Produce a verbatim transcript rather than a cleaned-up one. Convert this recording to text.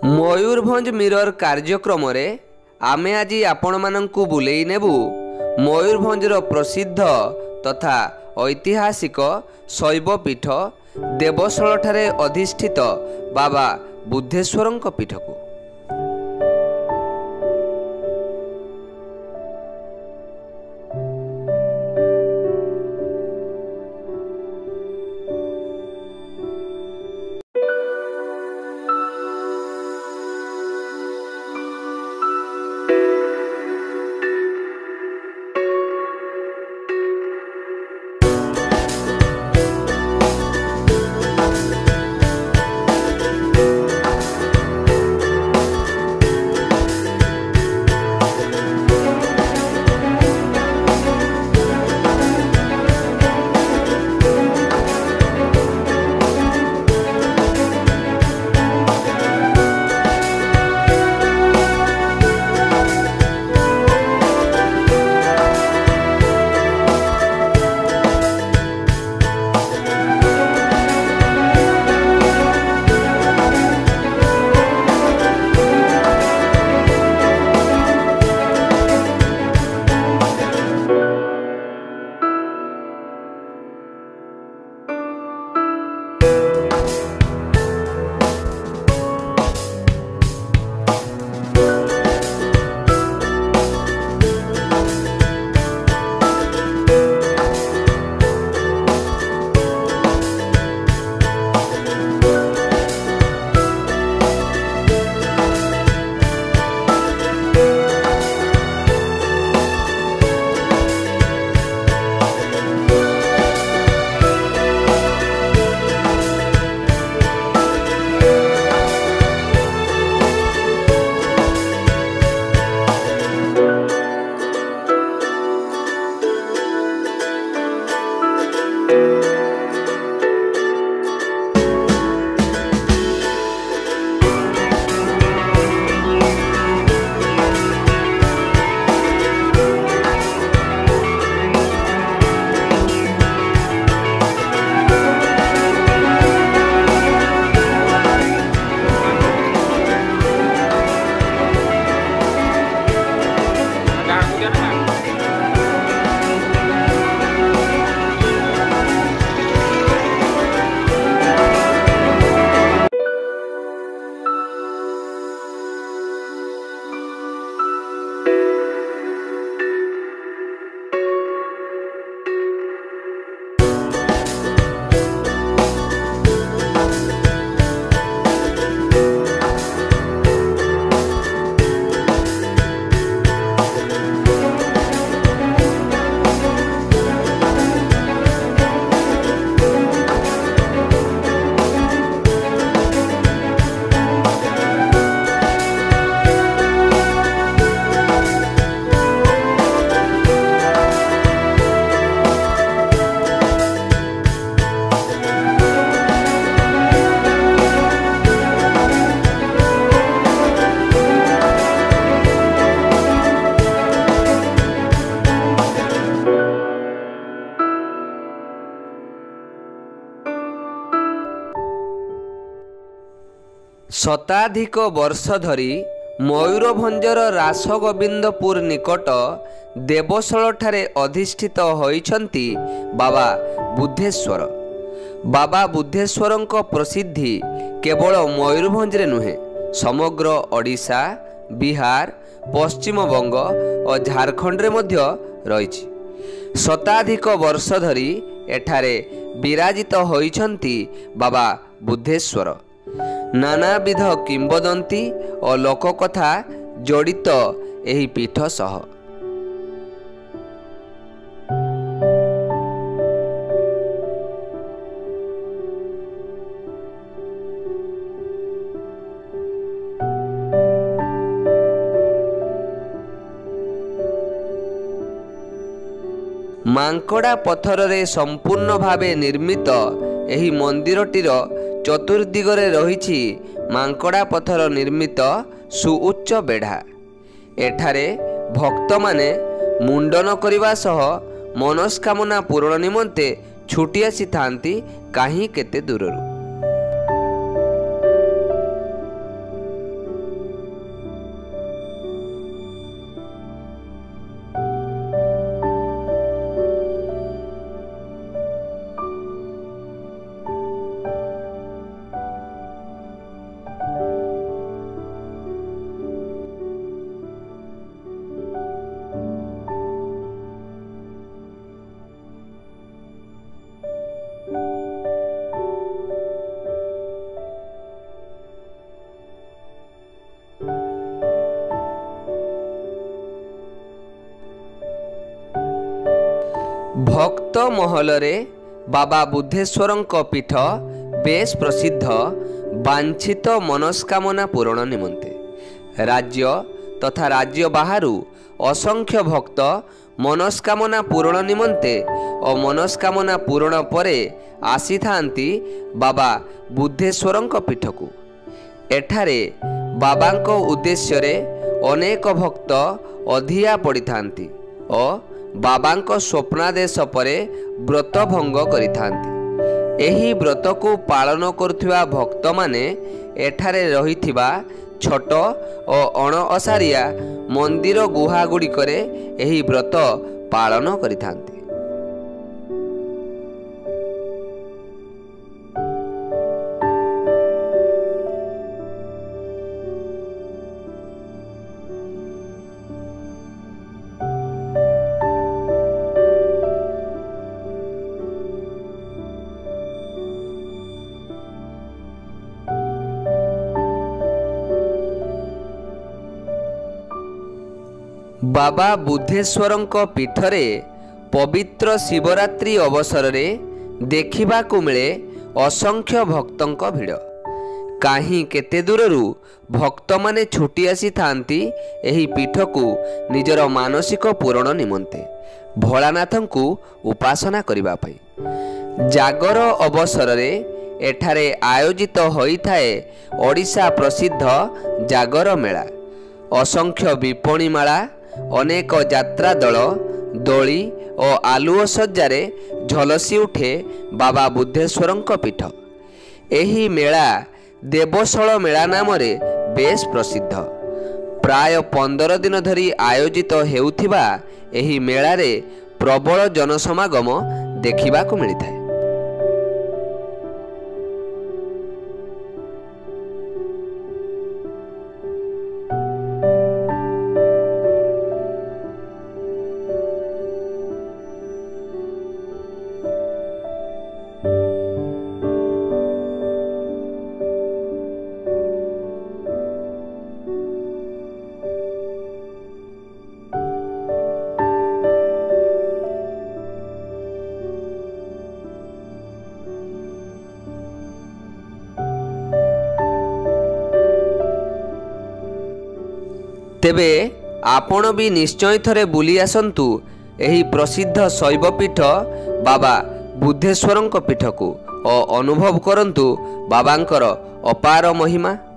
Mayurbhanj mirror कार्यक्रम रे आमे आज आपण मानंकु बुलेई नेबु मयूरभंजर प्रसिद्ध तथा ऐतिहासिक शैव पीठ देवशल ठारे अधिष्ठित बाबा बुद्धेश्वरंक पीठकु। शताधिक वर्ष धरी मयूरभंजर रासगोविंदपुर निकट देवशल ठारे अधिष्ठित होइछंती बाबा बुद्धेश्वर। बाबा बुद्धेश्वरंक प्रसिद्धि केवल मयूरभंज रे नुहे समग्र ओडिशा, बिहार, पश्चिमबंग और झारखंड रे मध्य रहिछि। शताधिक वर्ष धरी एठारे विराजित होइछंती बाबा बुद्धेश्वर। नानाविध किंबदंती और लोककथा जड़ित एही पीठ सह। मांकड़ा पत्थर रे संपूर्ण भावे निर्मित एही मंदिरटीर चतुर्दिगरे रहिछि मांकड़ा पत्थर निर्मित सुउच्च बेढ़ा। एठारे भक्त माने मुंडन करिबा सह मनस्कामना पूरण निमंते छुटी आसी थांती काहीं केते दूररू। ମହଲରେ ବାବା ବୁଦ୍ଧେଶ୍ୱରଙ୍କ ପୀଠ ବେଶ୍ ପ୍ରସିଦ୍ଧ ବାଞ୍ଛିତ ମନସ୍କାମନା ପୂରଣ ନିମନ୍ତେ। ରାଜ୍ୟ ତଥା ରାଜ୍ୟ ବାହାରୁ ଅସଂଖ୍ୟ ଭକ୍ତ ମନସ୍କାମନା ପୂରଣ ନିମନ୍ତେ ଓ ମନସ୍କାମନା ପୂରଣ ପରେ ଆସିଥାନ୍ତି ବାବା ବୁଦ୍ଧେଶ୍ୱରଙ୍କ ପୀଠକୁ। ଏଠାରେ ବାବାଙ୍କ ଉଦ୍ଦେଶ୍ୟରେ ଅନେକ ଭକ୍ତ ଅଧିଆ ପଡ଼ିଥାନ୍ତି ଓ ବାବାଙ୍କ ସ୍ୱପ୍ନାଦେଶ ପରେ ବ୍ରତ ଭଙ୍ଗ କରିଥାନ୍ତି। ଏହି ବ୍ରତକୁ ପାଳନ କରୁଥିବା ଭକ୍ତମାନେ ଏଠାରେ ରହିଥିବା ଛୋଟ ଓ ଅଣଅସାରିଆ ମନ୍ଦିର ଗୁହାଗୁଡ଼ିକରେ ଏହି ବ୍ରତ ପାଳନ କରିଥାନ୍ତି। ବାବା ବୁଦ୍ଧେଶ୍ୱରଙ୍କ ପୀଠରେ ପବିତ୍ର ଶିବରାତ୍ରି ଅବସରରେ ଦେଖିବାକୁ ମିଳେ ଅସଂଖ୍ୟ ଭକ୍ତଙ୍କ ଭିଡ଼। କାହିଁ କେତେ ଦୂରରୁ ଭକ୍ତମାନେ ଛୁଟି ଆସିଥାନ୍ତି ଏହି ପୀଠକୁ ନିଜର ମାନସିକ ପୂରଣ ନିମନ୍ତେ, ଭୋଳାନାଥଙ୍କୁ ଉପାସନା କରିବା ପାଇଁ। ଜାଗର ଅବସରରେ ଏଠାରେ ଆୟୋଜିତ ହୋଇଥାଏ ଓଡ଼ିଶା ପ୍ରସିଦ୍ଧ ଜାଗର ମେଳା। ଅସଂଖ୍ୟ ବିପଣୀ ମାଳା, ଅନେକ ଯାତ୍ରା ଦଳ, ଦୋଳି ଓ ଆଲୁଅ ସଜ୍ଜାରେ ଝଲସି ଉଠେ ବାବା ବୁଦ୍ଧେଶ୍ୱରଙ୍କ ପୀଠ। ଏହି ମେଳା ଦେବଶଳ ମେଳା ନାମରେ ବେଶ୍ ପ୍ରସିଦ୍ଧ। ପ୍ରାୟ ପନ୍ଦର ଦିନ ଧରି ଆୟୋଜିତ ହେଉଥିବା ଏହି ମେଳାରେ ପ୍ରବଳ ଜନସମାଗମ ଦେଖିବାକୁ ମିଳିଥାଏ। ତେବେ ଆପଣ ବି ନିଶ୍ଚୟ ଥରେ ବୁଲି ଆସନ୍ତୁ ଏହି ପ୍ରସିଦ୍ଧ ଶୈବପୀଠ ବାବା ବୁଦ୍ଧେଶ୍ୱରଙ୍କ ପୀଠକୁ ଓ ଅନୁଭବ କରନ୍ତୁ ବାବାଙ୍କର ଅପାର ମହିମା।